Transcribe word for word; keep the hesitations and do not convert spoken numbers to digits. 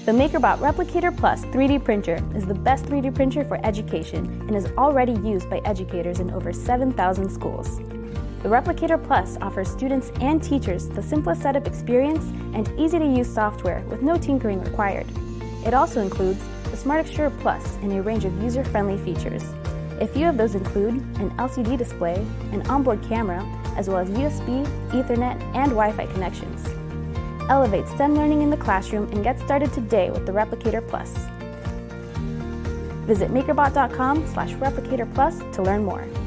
The MakerBot Replicator Plus three D printer is the best three D printer for education and is already used by educators in over seven thousand schools. The Replicator Plus offers students and teachers the simplest setup experience and easy-to-use software with no tinkering required. It also includes the Smart Extruder Plus and a range of user-friendly features. A few of those include an L C D display, an onboard camera, as well as U S B, Ethernet, and Wi-Fi connections. Elevate STEM learning in the classroom and get started today with the Replicator Plus. Visit makerbot dot com slash replicator plus to learn more.